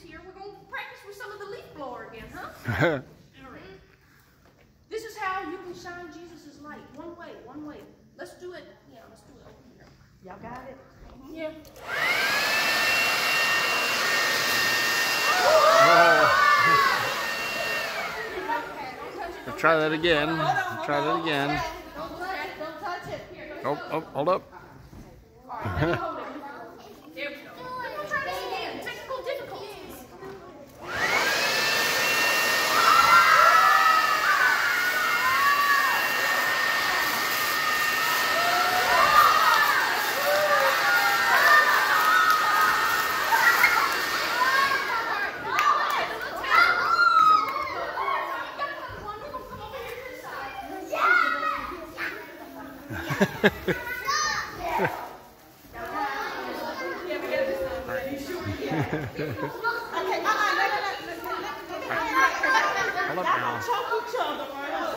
here, we're going to practice with some of the leaf blower again, huh? All right. This is how you can shine Jesus' light. One way, one way. Let's do it. Yeah, let's do it over here. Y'all got it? Yeah. Try that again. Try that again. Don't touch it. Oh, oh, hold up. There we go. We'll try this again. Technical difficulties. Hold up now.